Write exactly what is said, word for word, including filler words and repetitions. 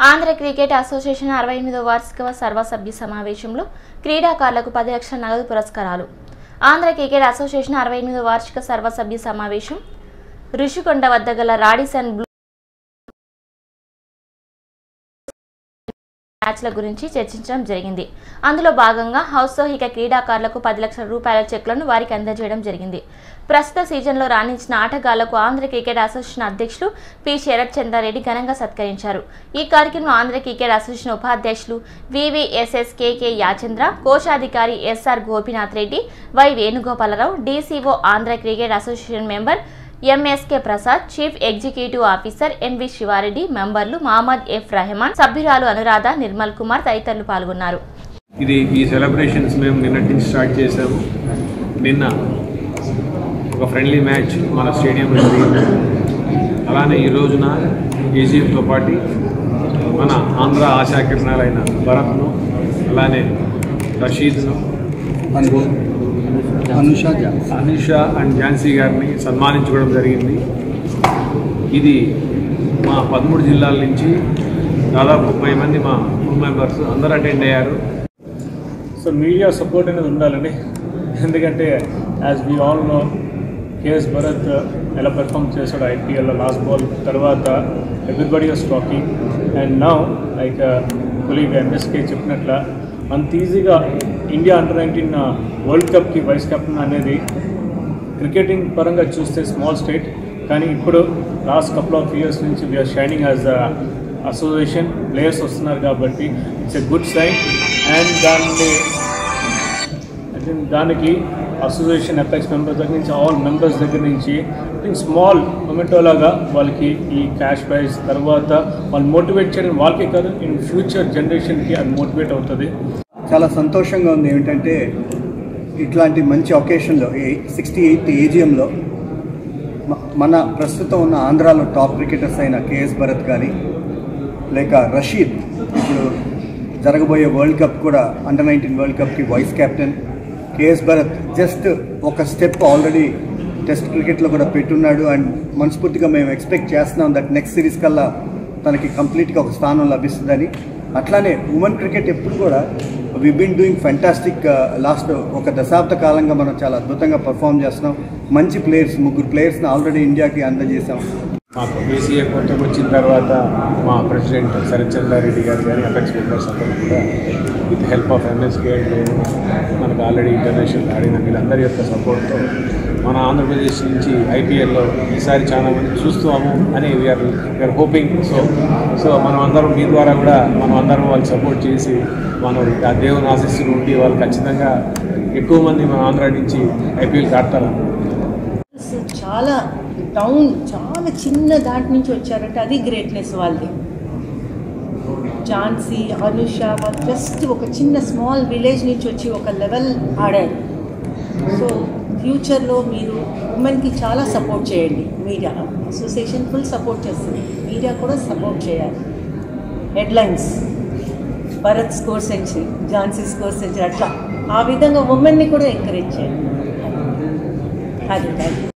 Andhra cricket association అరవై ఎనిమిదవ వార్షిక సర్వసభ్య సమావేశంలో క్రీడాకారులకు పది లక్షల నగదు పురస్కారాలు. ఆంధ్ర క్రికెట్ అసోసియేషన్ అరవై ఎనిమిదవ వార్షిక సర్వసభ్య సమావేశం ఋషికొండ వద్ద గల రాడిసన్ బ్లూ మ్యాచ్ల గురించి చర్చించడం జరిగింది. అందులో భాగంగా ఔత్సాహిక క్రీడాకారులకు పది లక్షల రూపాయల చెక్లను వారికి అందజేయడం జరిగింది. ప్రస్తుత సీజన్లో రాణించిన ఆటగాళ్లకు ఆంధ్ర క్రికెట్ అసోసియేషన్ అధ్యక్షులు పి శరత్ చంద్రారెడ్డి ఘనంగా సత్కరించారు. ఈ కార్యక్రమంలో ఆంధ్ర క్రికెట్ అసోసియేషన్ ఉపాధ్యక్షులు వివిఎస్ఎస్ కెకే యాచంద్ర, కోశాధికారి SR Gopinath Reddy, Y Venugopala Rao, DCO Andhra cricket association member MSK Prasad, chief executive officer MV Siva Reddy, మెంబర్లు మహమ్మద్ ఎఫ్ రెహమాన్, సభ్యురాలు అనురాధ, నిర్మల్ కుమార్ తదితరులు పాల్గొన్నారు. ఇది ఈ సెలబ్రేషన్స్ మేము నిన్నటి నుంచి స్టార్ట్ చేసాము. నిన్న ఒక ఫ్రెండ్లీ మ్యాచ్ మన స్టేడియంలో జరిగింది. అలానే ఈ రోజున ఏజీఎంతో పాటు మన ఆంధ్ర ఆశాకిరణాలైన భరత్ను, అలానే రషీద్ను, అనుష అనుష అండ్ ఝాన్సీ గారిని సన్మానించుకోవడం జరిగింది. ఇది మా పదమూడు జిల్లాల నుంచి దాదాపు ముప్పై మంది మా ఫుల్ మెంబర్స్ అందరూ అటెండ్ అయ్యారు. సో మీడియా సపోర్ట్ అనేది ఉండాలండి. ఎందుకంటే as we all know KS Bharat ఎలా పెర్ఫామ్ చేశాడు ఐపీఎల్లో లాస్ట్ బాల్ తర్వాత everybody was talking. And now like colleague MSK చెప్పినట్ల అంత ఈజీగా ఇండియా అండర్ నైన్టీన్ వరల్డ్ కప్కి వైస్ కెప్టెన్ అనేది క్రికెటింగ్ పరంగా చూస్తే స్మాల్ స్టేట్, కానీ ఇప్పుడు లాస్ట్ కపుల్ ఆఫ్ ఇయర్స్ నుంచి we're shining as association. Players వస్తున్నారు కాబట్టి it's a good sign. And దాన్ని దానికి అసోసియేషన్ ఎపెక్స్ మెంబర్స్ దగ్గర నుంచి ఆల్ మెంబర్స్ దగ్గర నుంచి స్మాల్ మొమెంటోలాగా వాళ్ళకి ఈ క్యాష్ ప్రైజ్ తర్వాత వాళ్ళు మోటివేట్ చేయడం వాళ్ళకే కాదు, ఇన్ ఫ్యూచర్ జనరేషన్కి అది మోటివేట్ అవుతుంది. చాలా సంతోషంగా ఉంది. ఏమిటంటే ఇట్లాంటి మంచి ఒకేషన్లో సిక్స్టీ ఎయిత్ ఏజిఎంలో మన ప్రస్తుతం ఉన్న ఆంధ్రాలో టాప్ క్రికెటర్స్ అయిన కేఎస్ భరత్ కానీ లేక రషీద్, ఇప్పుడు జరగబోయే వరల్డ్ కప్ కూడా అండర్ నైన్టీన్ వరల్డ్ కప్కి vice captain KS Bharat just ఒక స్టెప్ ఆల్రెడీ టెస్ట్ క్రికెట్లో కూడా పెట్టున్నాడు. అండ్ మనస్ఫూర్తిగా మేము ఎక్స్పెక్ట్ చేస్తున్నాం దట్ నెక్స్ట్ సిరీస్ కల్లా తనకి కంప్లీట్గా ఒక స్థానం లభిస్తుందని. అట్లానే ఉమెన్ క్రికెట్ ఎప్పుడు కూడా we been doing fantastic. Last ఒక దశాబ్ద కాలంగా మనం చాలా అద్భుతంగా పర్ఫామ్ చేస్తున్నాం. మంచి ప్లేయర్స్, ముగ్గురు ప్లేయర్స్ని ఆల్రెడీ ఇండియాకి అందజేసాం. మాకు బీసీఏ కొత్తగా వచ్చిన తర్వాత మా ప్రెసిడెంట్ శరత్ చంద్రారెడ్డి గారు కానీ అపెక్స్ మెంబర్స్ అందరూ కూడా విత్ హెల్ప్ ఆఫ్ ఎంఎస్కే మనకు ఆల్రెడీ ఇంటర్నేషనల్ ఆడిన వీళ్ళందరి యొక్క సపోర్ట్తో మన ఆంధ్రప్రదేశ్ నుంచి ఐపీఎల్లో ఈసారి చాలా మంది చూస్తాము అని we're we're hoping. So so మనం అందరం మీ ద్వారా కూడా మనం అందరం వాళ్ళు సపోర్ట్ చేసి మనం ఆ దేవుని ఆశీస్సులు ఉండి వాళ్ళు ఖచ్చితంగా ఎక్కువ మంది మన ఆంధ్ర నుంచి ఐపీఎల్కి ఆడతారు. చాలా టౌన్ చాలా చిన్న దాటి నుంచి వచ్చారంటే అది గ్రేట్నెస్ వాళ్ళది. ఝాన్సీ, అనుష వాళ్ళు జస్ట్ ఒక చిన్న స్మాల్ విలేజ్ నుంచి వచ్చి ఒక లెవెల్ ఆడారు. సో ఫ్యూచర్లో మీరు ఉమెన్కి చాలా సపోర్ట్ చేయండి. మీడియా అసోసియేషన్ ఫుల్ సపోర్ట్ చేస్తుంది, మీడియా కూడా సపోర్ట్ చేయాలి. Headlines Bharat score century, Jhansi score century, అట్లా ఆ విధంగా ఉమెన్ని కూడా ఎంకరేజ్ చేయండి. అది